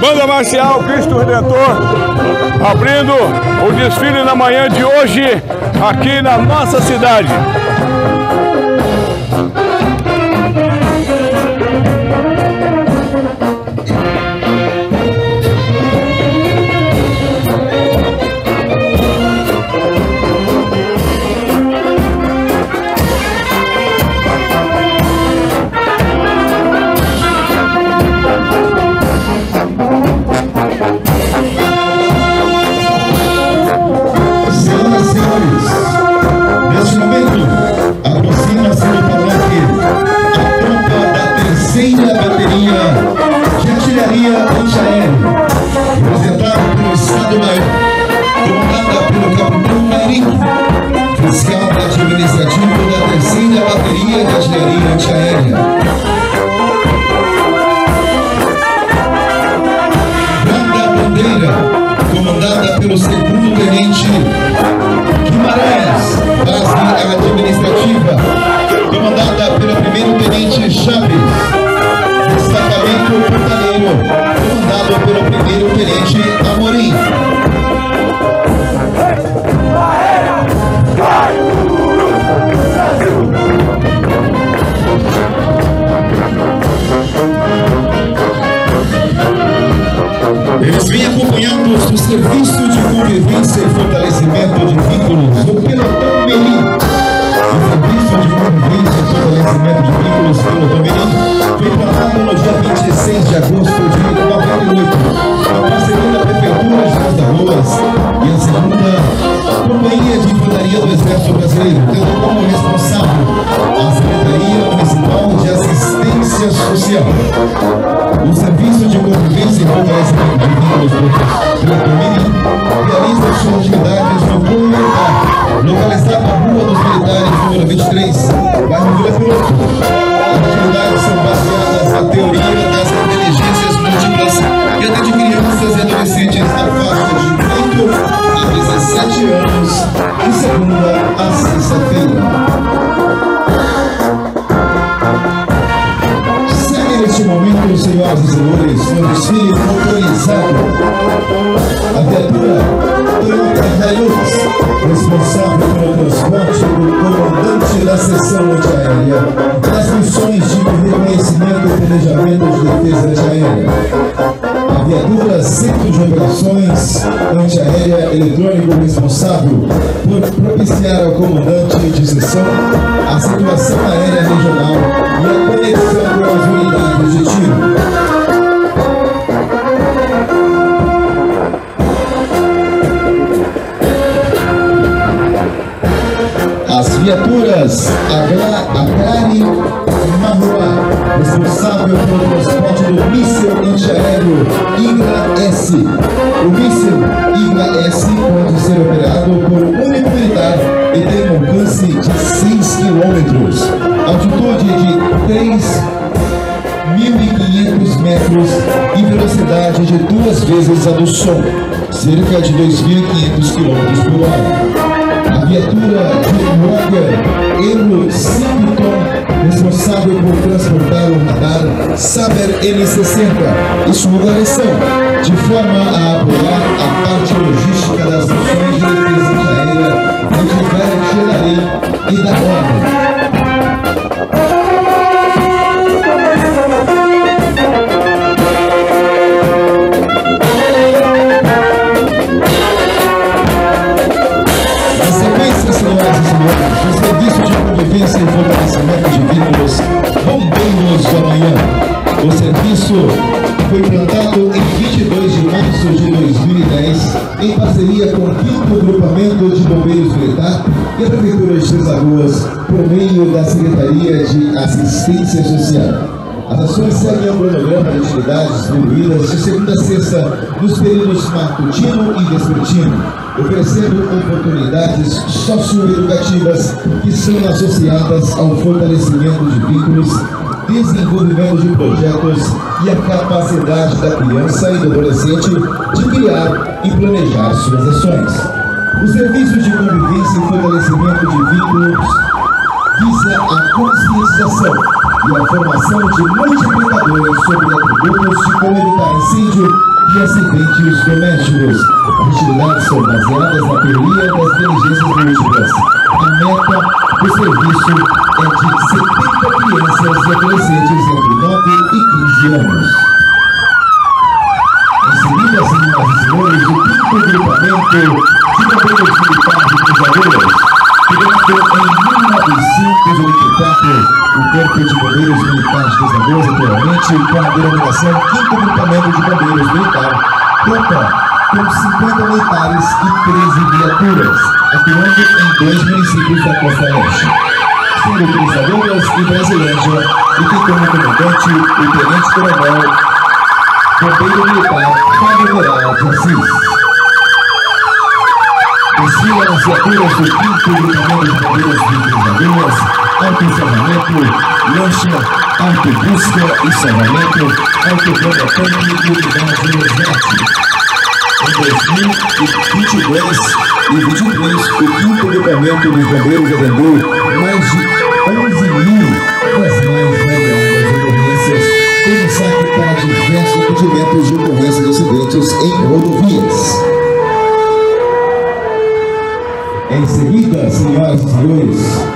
Banda Marcial Cristo Redentor, abrindo o desfile na manhã de hoje aqui na nossa cidade. De artilharia antiaérea, representada pelo Estado-Maior, comandada pelo Capitão Marinho, fiscal administrativo da 3ª Bateria de Artilharia Antiaérea. Banda Bandeira, comandada pelo 2º Tenente Guimarães, base administrativa, comandada pelo 1º Tenente Chaves. Destacamento Portaleiro, comandado pelo 1º Tenente Amorim. Eles vêm acompanhando o Serviço de Convivência e Fortalecimento de Vínculos do Pelotão Mirim. O Serviço de Convivência e Fortalecimento de Vínculos do Pelotão Mirim foi implantado no dia 26 de agosto de 98, a parceria da Prefeitura de Trás das Lagoas e a 2ª Companhia de Infantaria do Exército Brasileiro, tendo como responsável a Secretaria Municipal de Assistência Social. O Serviço de Convivência e Fortalecimento de Vínculos do Pelotão Mirim realiza suas atividades no Comunitar, localizado na Rua dos Militares, número 23, bairro Vila Piloto. As atividades são baseadas na teoria das inteligências múltiplas e atende crianças e adolescentes da faixa de 8 a 17 anos, de segunda a sexta-feira. Segue neste momento, senhoras e senhores, no desfile motorizado a viatura Toyota Hilux, responsável pelo transporte do comandante da seção antiaérea nas missões de reconhecimento e planejamento de defesa antiaérea. A viatura Centro de Operações Antiaérea Eletrônico, responsável por propiciar ao comandante de seção a situação aérea regional e a conexão com as unidades de tiro. As viaturas Agrari Marroa, responsável pelo transporte do míssil antiaéreo IGRA-S. O míssil IGRA-S pode ser operado por um único militar e tem um alcance de 6 km, altitude de 3.500 metros e velocidade de 2 vezes a do som, cerca de 2.500 km por hora. A viatura de Walker Euro 5 Tom, responsável por transportar o radar Saber M60 e sua guarnição, de forma a apoiar a parte logística das missões de defesa antiaérea de artilharia e da ordem. O Serviço de Convivência e Fortalecimento de Vínculos Bombeiros do Amanhã. O serviço foi implantado em 22 de março de 2010 em parceria com o 5º Grupamento de Bombeiros Militar e a Prefeitura de Trás das Lagoas por meio da Secretaria de Assistência Social. As ações seguem um cronograma de atividades distribuídas de segunda a sexta nos períodos matutino e vespertino, oferecendo oportunidades socioeducativas que são associadas ao fortalecimento de vínculos, desenvolvimento de projetos e a capacidade da criança e do adolescente de criar e planejar suas ações. O Serviço de Convivência e Fortalecimento de Vínculos visa a conscientização, e a formação de multiplicadores sobre atributos de como evitar incêndio e acidentes domésticos. As atividades são baseadas na teoria das inteligências múltiplas. A meta do serviço é de 70 crianças e adolescentes entre 9 e 15 anos. Em seguida, senhoras e senhores, o 5º grupamento de bombeiros militares e cruzadeiras, criado em 1984, o Corpo de Bombeiros Militares de Alagoas, atualmente com a denominação 5º Grupamento de Bombeiros Militar, conta com 50 militares e 13 viaturas, atuando em 2 municípios da Costa Leste, sendo Cruzadoras e Brasilândia, e tem como comandante o Tenente-Coronel Bombeiro Militar Fábio Moral de Assis. Desfila nas viaturas do 5º Grupamento de Bombeiros de Cruzadoras, auto-salvamento, lancha, auto-busca e salvamento, auto-bomba-tanque e unidade de resgate. Em 2022 e 2023, o 5º Grupamento dos Bombeiros atendeu mais de 11.000 das mais variadas ocorrências, com destaque para diversos atendimentos de ocorrência de acidentes em rodovias. Em seguida, senhoras e senhores,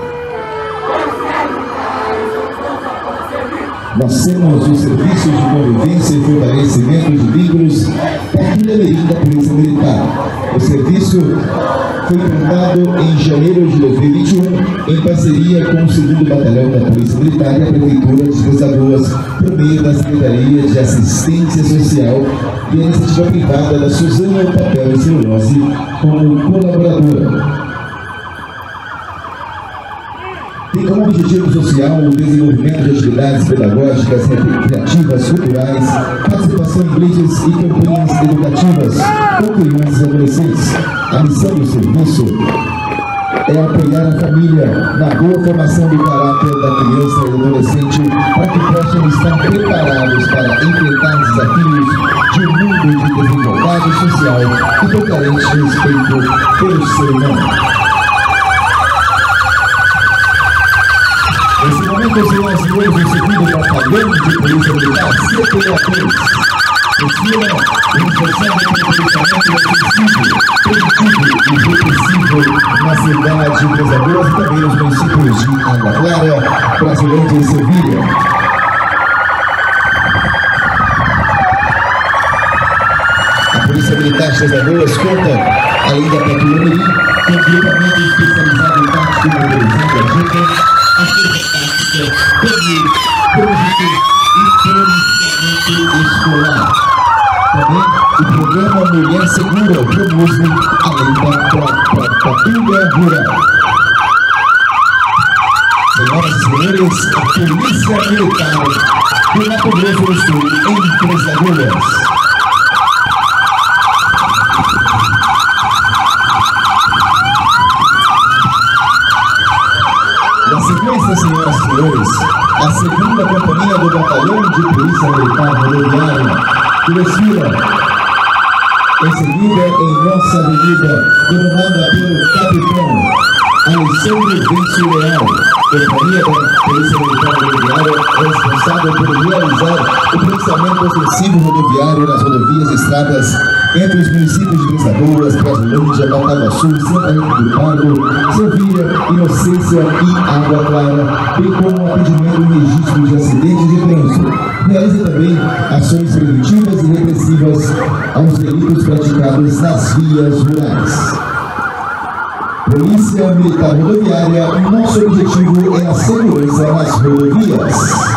nós temos o Serviço de Convivência e Fortalecimento de Vínculos Patrulha Mirim da Polícia Militar. O serviço foi fundado em janeiro de 2021 em parceria com o 2º Batalhão da Polícia Militar e a Prefeitura de Três Lagoas, por meio da Secretaria de Assistência Social e a iniciativa privada da Suzana Papel e Celulose como colaboradora. Tem como objetivo social o desenvolvimento de atividades pedagógicas, recreativas, culturais, participação em blitz e campanhas educativas com crianças e adolescentes. A missão do serviço é apoiar a família na boa formação do caráter da criança e do adolescente para que possam estar preparados para enfrentar desafios de um mundo de desigualdade social e do carente respeito pelo ser humano. Nesse momento, senhoras e senhores, o 2º Batalhão de Polícia Militar, CPA3, desfila reforçando o policiamento ofensivo, preventivo e repressivo na cidade de Três Lagoas e também nos municípios de Água Clara, Brasilândia e Sevilha. A Polícia Militar de Três Lagoas conta, além da Patrulha Mirim, com um grupamento especializado em tático motorizado da Juca, a força tática, trânsito e policiamento escolar. Também o programa Mulher Segura, promoso além da patrulha rural. Senhoras e senhores, a Polícia Militar do Mato Grosso do Sul, em Três Lagoas. Na sequência, senhoras e senhores, a 2ª Companhia do Batalhão de Polícia Militar Rodoviária, que desfila em seguida em nossa avenida, comandada pelo Capitão Alessandro Vinci Leal, Companhia da Polícia Militar Rodoviária, responsável por realizar o policiamento ofensivo rodoviário nas rodovias e estradas entre os municípios de Três Lagoas, Brasilândia, Bataguaçu, Santa Rita do Pardo, Sevilha, Inocência e Água Clara, bem como o atendimento e registro de acidentes de trânsito. Realiza também ações preventivas e repressivas aos delitos praticados nas vias rurais. Polícia Militar Rodoviária, o nosso objetivo é a segurança nas rodovias.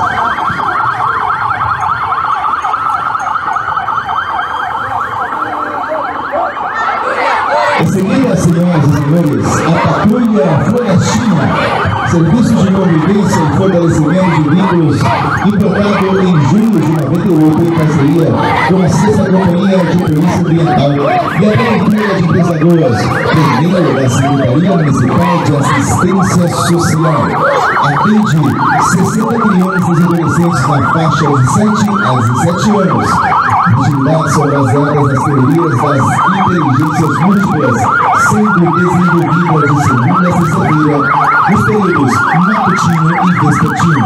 Em seguida, senhoras e senhores, a Patrulha Florestina, Serviço de Convivência e Fortalecimento de Vínculos, implantado em julho de 98 em parceria com a 6ª Companhia de Polícia Ambiental e a Prefeitura de Três Lagoas, por meio da Secretaria Municipal de Assistência Social. Atende 60 crianças e adolescentes na faixa de 7 a 17 anos. As atividades são baseadas nas teorias das inteligências múltiplas, sendo desenvolvidas de segunda a sexta-feira, nos períodos matutino e vespertino.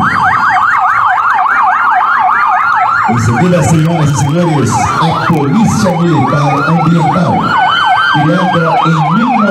Em seguida, senhoras e senhores, a Polícia Militar Ambiental, criada em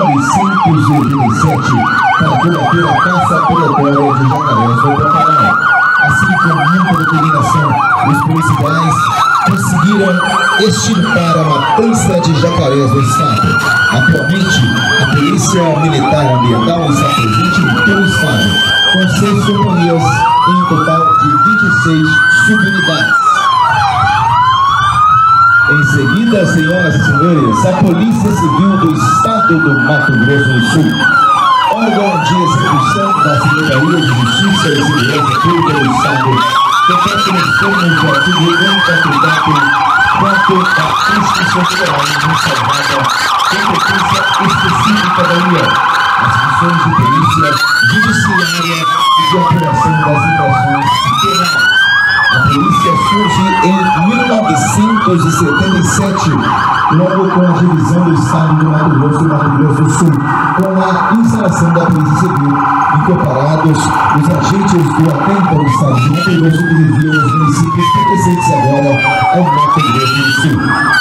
1987 para combater a caça predatória de jacarés no Pantanal. Assim, com muita determinação, os policiais conseguiram extirpar a matança de jacarés no estado. Atualmente, a Polícia Militar Ambiental está presente em todo o estado, com 6 companhias em um total de 26 subunidades. Em seguida, senhoras e senhores, a Polícia Civil do Estado do Mato Grosso do Sul, órgão de execução da Secretaria de Justiça e Segurança Pública do Estado, compete nos termos do artigo 144 quanto à Constituição Federal ressalvada competência específica da União, as funções de polícia judiciária e de apuração das infrações penais. A polícia surge em 1977, logo com a divisão do Estado do Mato Grosso e Mato Grosso do Sul, com a instalação da Polícia Civil, incorporados os agentes do atento do Estado de Mato Grosso que viviam nos municípios pertencentes agora ao Mato Grosso do Sul.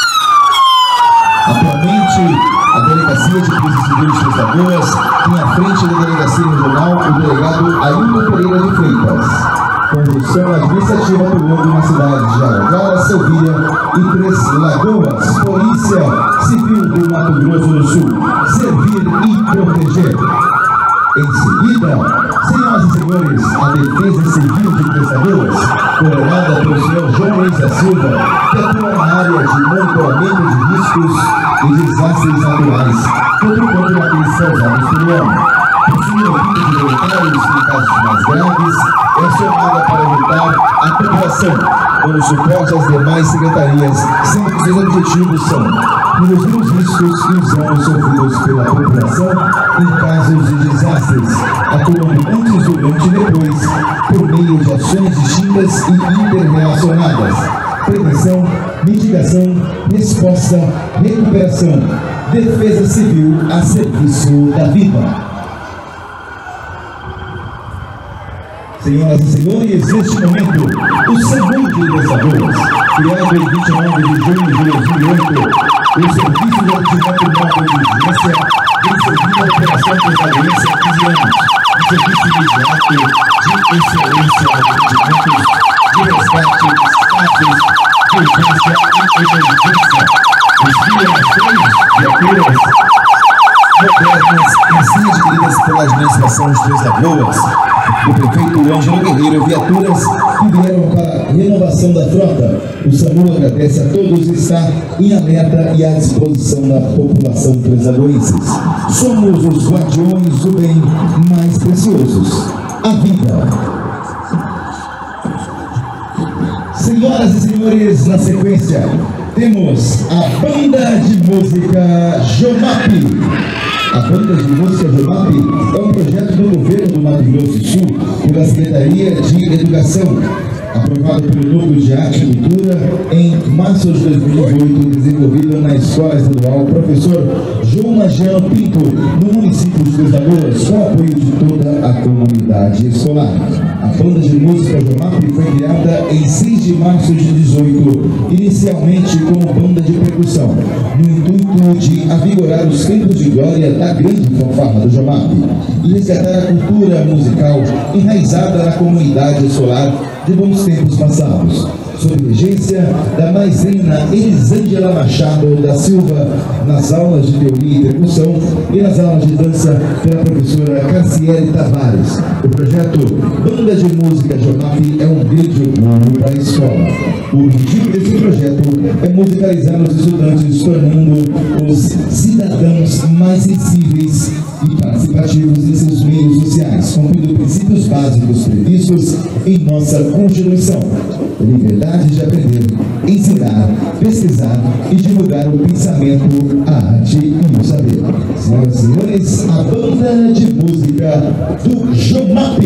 Atualmente, a Delegacia de Polícia Civil de Três Lagoas tem à frente da Delegacia Regional o delegado Ailton Pereira de Freitas. Condução administrativa atuando na cidade de Aragara, Selvíria e Três Lagoas. Polícia Civil do Mato Grosso do Sul. Servir e proteger. Em seguida, senhoras e senhores, a Defesa Civil de Três Lagoas, coordenada pelo senhor João Luiz da Silva, que atua na área de monitoramento de riscos e desastres naturais, tanto quanto naqueles causados pelo homem. Possui equipe de voluntários em casos mais graves, é acionada para evitar a população, com o suporte às demais secretarias, sendo que seus objetivos são reduzir os riscos e os danos sofridos pela população em casos de desastres, atuando antes, durante e depois, por meio de ações distintas e interrelacionadas: prevenção, mitigação, resposta, recuperação, defesa civil a serviço da vida. Senhoras e senhores, neste momento, o SAMU de Três Lagoas, criado em 29 de junho de 2008, o Serviço de Atendimento Móvel de Urgência tem servido a operação Três Lagoense há 15 anos, um serviço imediato de excelência de atendimentos de resgate, status, de urgência e emergência. Desvia as 3 viaturas modernas recém-adquiridas pela administração de Três Lagoas, o prefeito Ângelo Guerreiro, viaturas que vieram para a renovação da frota. O SAMU agradece a todos e está em alerta e à disposição da população treslagoenses. Somos os guardiões do bem mais preciosos, a vida. Senhoras e senhores, na sequência, temos a Banda de Música Jomap. A Banda de Música Jomap é um projeto do governo do Mato Grosso do Sul, pela Secretaria de Educação, aprovado pelo Núcleo de Arte e Cultura em março de 2018, desenvolvido na Escola Estadual Professor João Magiano Pinto, no município de Três Lagoas, com o apoio de toda a comunidade escolar. A Banda de Música Jomap foi criada em 6 de março de 2018, inicialmente como banda de percussão, no intuito de avigorar os tempos de glória da grande fanfarra do Jomap e resgatar a cultura musical enraizada na comunidade escolar de bons tempos passados, sob regência da maisena Elisângela Machado da Silva, nas aulas de teoria e percussão e nas aulas de dança pela professora Cassiele Tavares. O projeto Banda de Música Jomap é um grande orgulho para a escola. O objetivo desse projeto é musicalizar os estudantes, tornando os cidadãos mais sensíveis e participativos em seus meios sociais, cumprindo princípios básicos previstos em nossa Constituição: liberdade de aprender, ensinar, pesquisar e divulgar o pensamento, a arte e o saber. Senhoras e senhores, a Banda de Música do Jomap.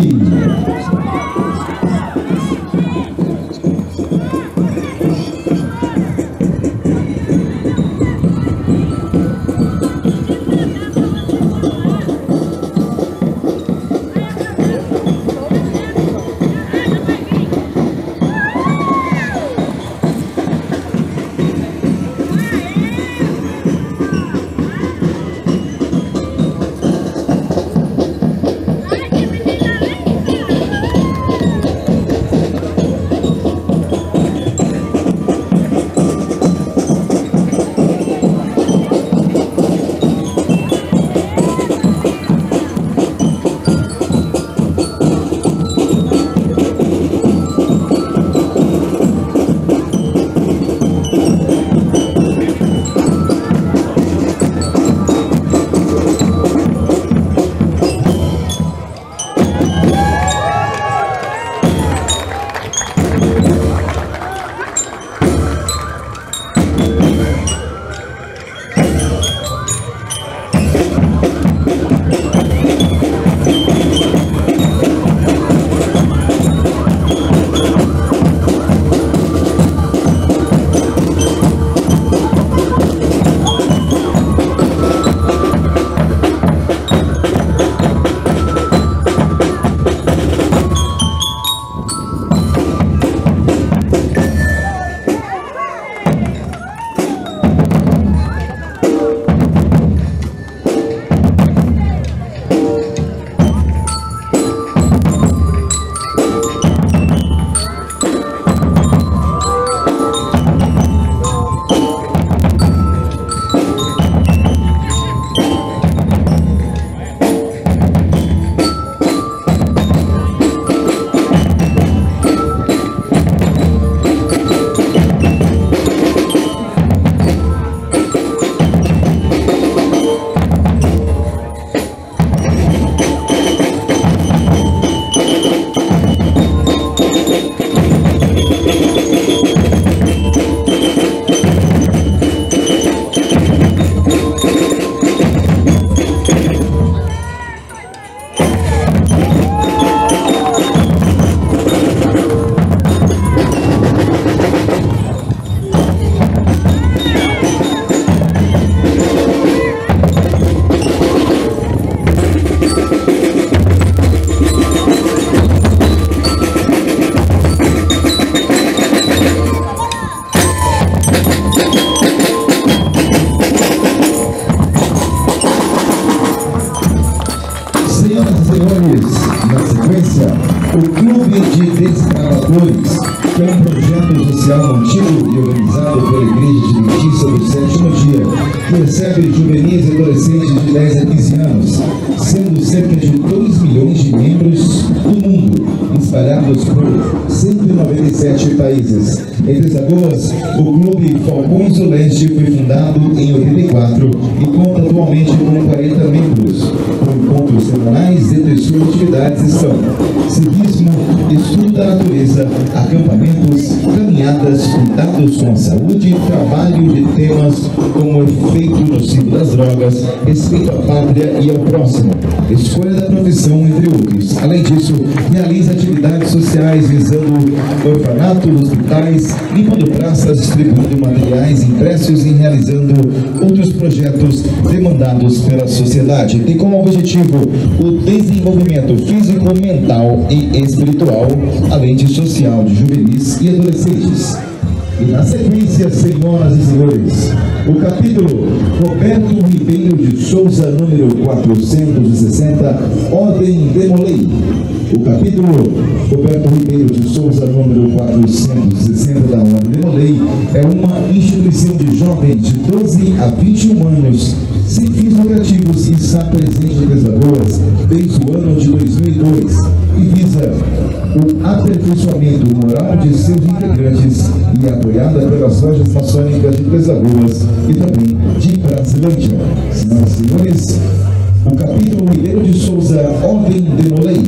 Escravadores, que é um projeto social mantido e organizado pela Igreja Adventista do Sétimo Dia, que recebe juvenis e adolescentes de 10 a 15 anos, sendo cerca de 2 milhões de membros do mundo, espalhados por 197 países. Em Três Lagoas, o Clube Falcões do Leste foi fundado em 84 e conta atualmente com 40 membros. Com encontros semanais, entre suas atividades estão civismo, estudo da natureza, acampamentos, caminhadas, cuidados com a saúde, trabalho de temas como efeito nocivo das drogas, respeito à pátria e ao próximo, escolha da profissão, entre outros. Além disso, realiza atividades sociais visando orfanatos, hospitais, limpando praças, distribuindo materiais impressos e realizando outros projetos demandados pela sociedade. Tem como objetivo o desenvolvimento físico, mental e espiritual, além de social de juvenis e adolescentes. E na sequência, senhoras e senhores, o capítulo Roberto Ribeiro de Souza, número 460, Ordem Demolei. O capítulo Roberto Ribeiro de Souza, número 460 da Ordem Demolei, é uma instituição de jovens de 12 a 21 anos, sem fins lucrativos, e está presente em Três Lagoas desde o ano de 2002 e visa o aperfeiçoamento moral de seus integrantes e é apoiada pelas lojas maçônicas de Três Lagoas e também de Brasilândia. Senhoras e senhores, o capítulo Ribeiro de Souza, Ordem Demolei.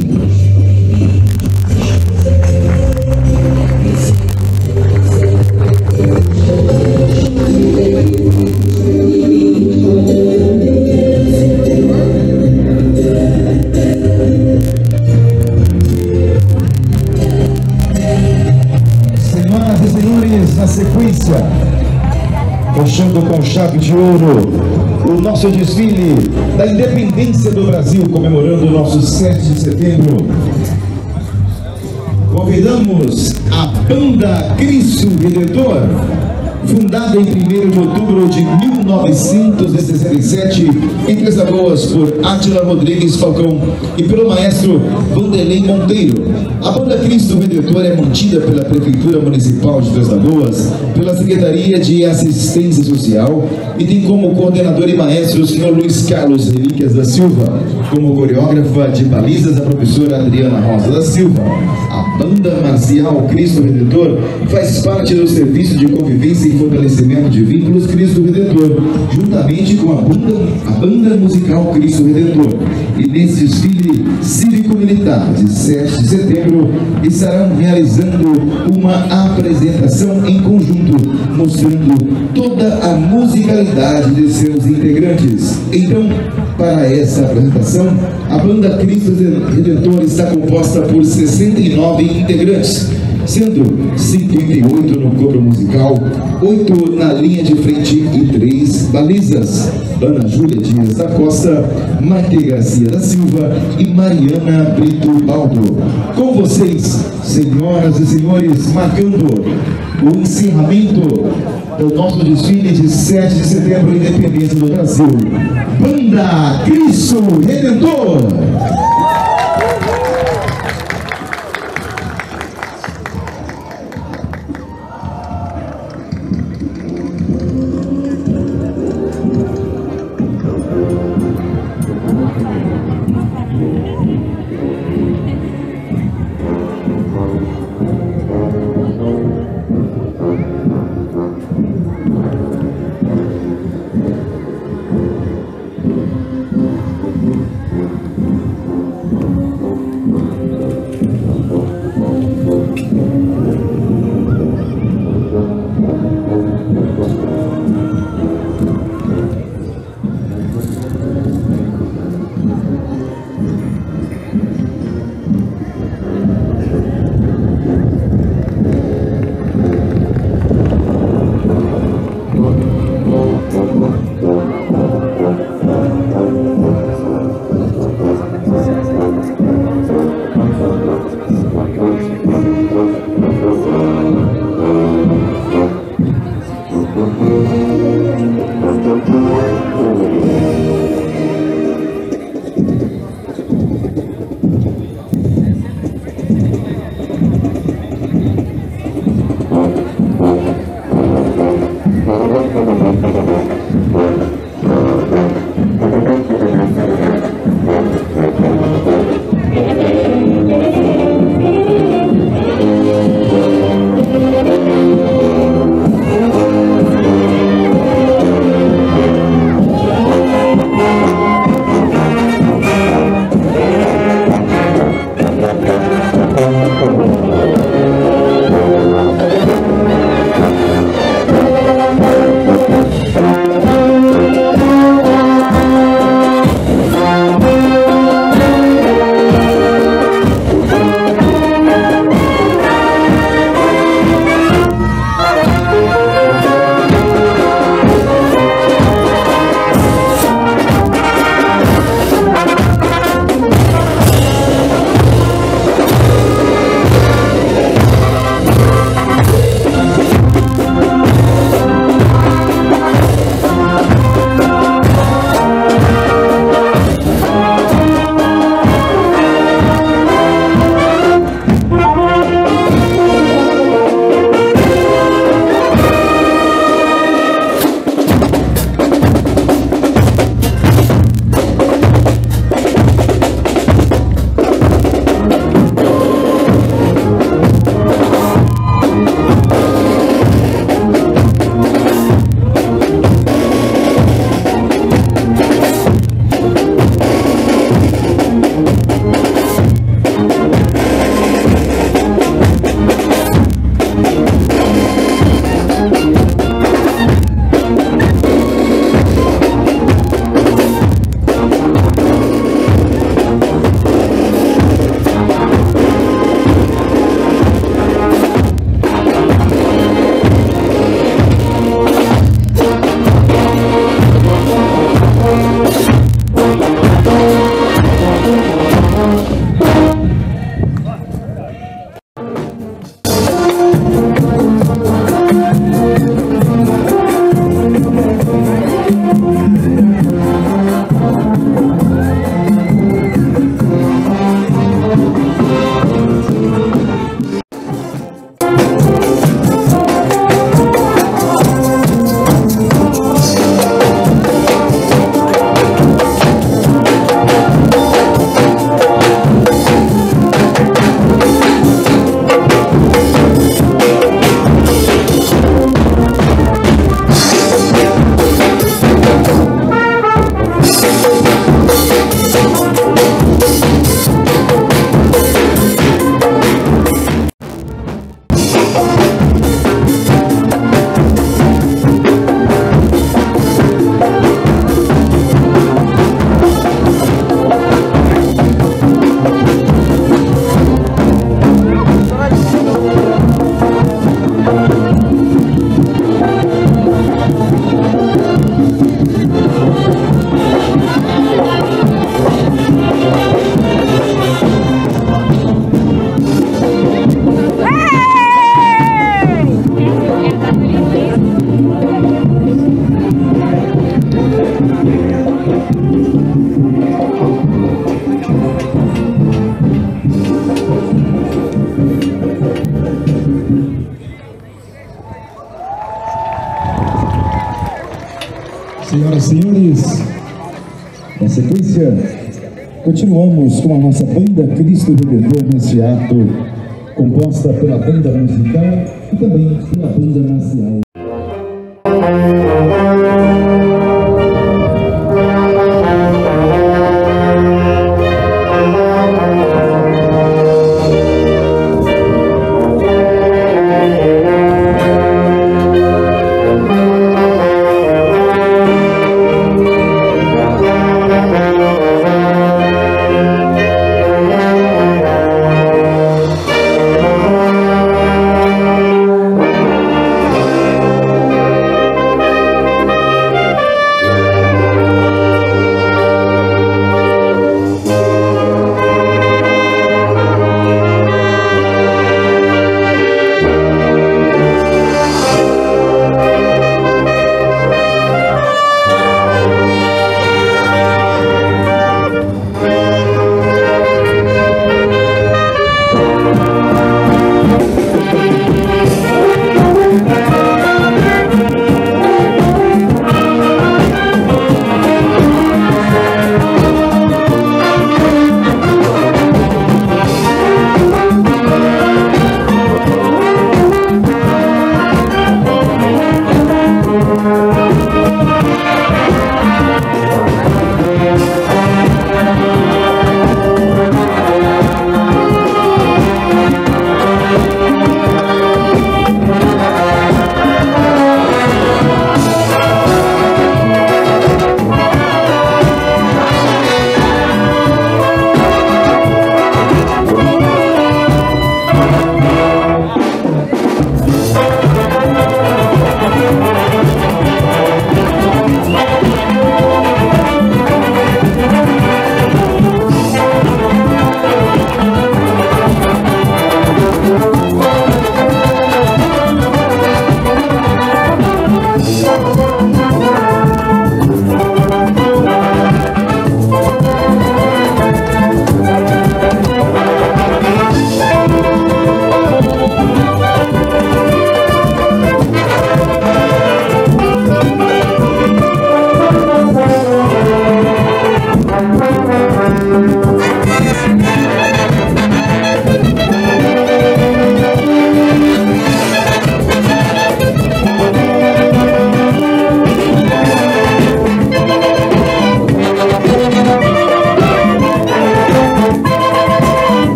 Senhoras e senhores, na sequência, fechando com chave de ouro o nosso desfile da independência do Brasil, comemorando o nosso 7 de setembro. Convidamos a Banda Cristo Redentor, fundada em 1º de outubro de 1967 em Três Lagoas por Átila Rodrigues Falcão e pelo maestro Vanderlei Monteiro. A Banda Cristo Redentor é mantida pela Prefeitura Municipal de Três Lagoas, pela Secretaria de Assistência Social e tem como coordenador e maestro o senhor Luiz Carlos Relíquias da Silva, como coreógrafa de balizas a professora Adriana Rosa da Silva. A Banda Marcial Cristo Redentor faz parte do Serviço de Convivência e Fortalecimento de Vínculos Cristo Redentor, juntamente com a Banda Musical Cristo Redentor. E nesse desfile cívico-militar de 7 de setembro estarão realizando uma apresentação em conjunto, mostrando toda a musicalidade de seus integrantes. Então, para essa apresentação, a Banda Cristo Redentor está composta por 69 integrantes, sendo 58 no corpo musical, 8 na linha de frente e 3 balizas. Ana Júlia Dias da Costa, Maite Garcia da Silva e Mariana Brito Baldo. Com vocês, senhoras e senhores, marcando o encerramento do nosso desfile de 7 de setembro, independência do Brasil, Banda Cristo Redentor. Senhoras e senhores, na sequência, continuamos com a nossa banda Cristo Redentor nesse ato, composta pela banda musical e também pela banda marcial.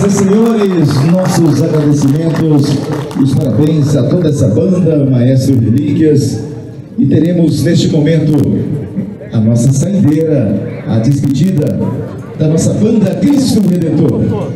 e senhores, nossos agradecimentos e os parabéns a toda essa banda, Maestro Relíquias. E teremos neste momento a nossa saideira, a despedida da nossa banda Cristo Redentor.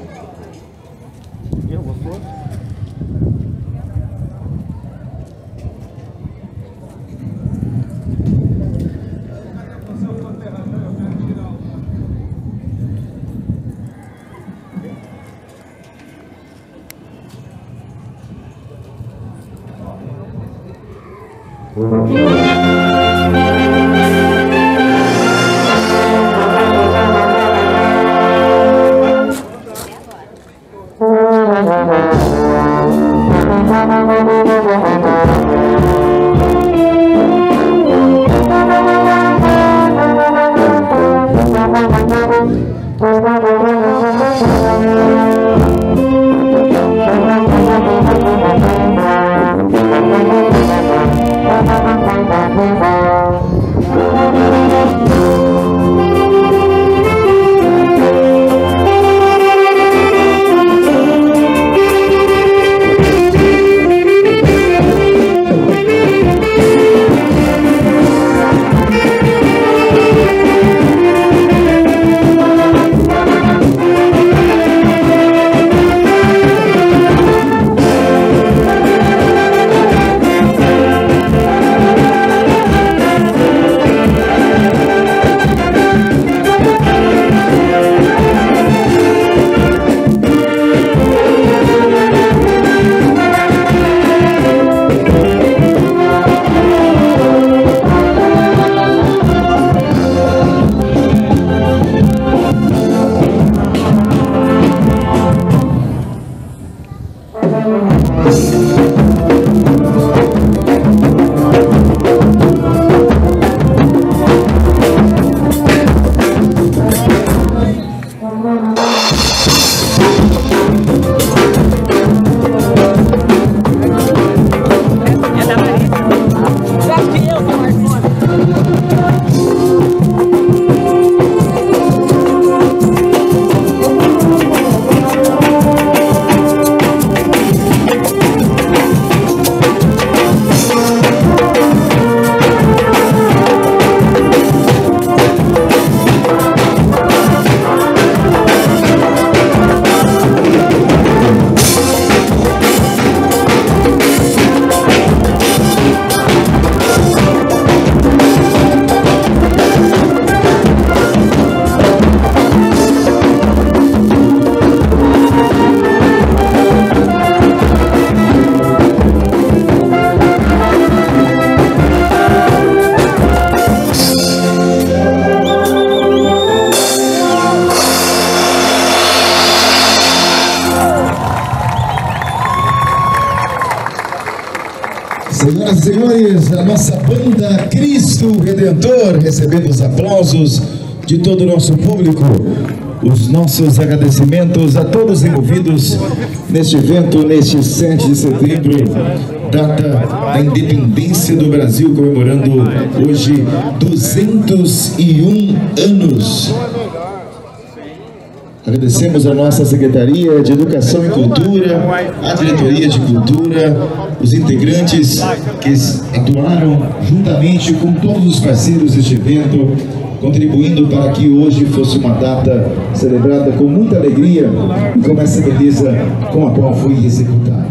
Senhoras e senhores, a nossa banda Cristo Redentor, recebendo os aplausos de todo o nosso público, os nossos agradecimentos a todos envolvidos neste evento, neste 7 de setembro, data da independência do Brasil, comemorando hoje 201 anos. Agradecemos a nossa Secretaria de Educação e Cultura, a Diretoria de Cultura, os integrantes que atuaram juntamente com todos os parceiros deste evento, contribuindo para que hoje fosse uma data celebrada com muita alegria e com essa beleza com a qual foi executada.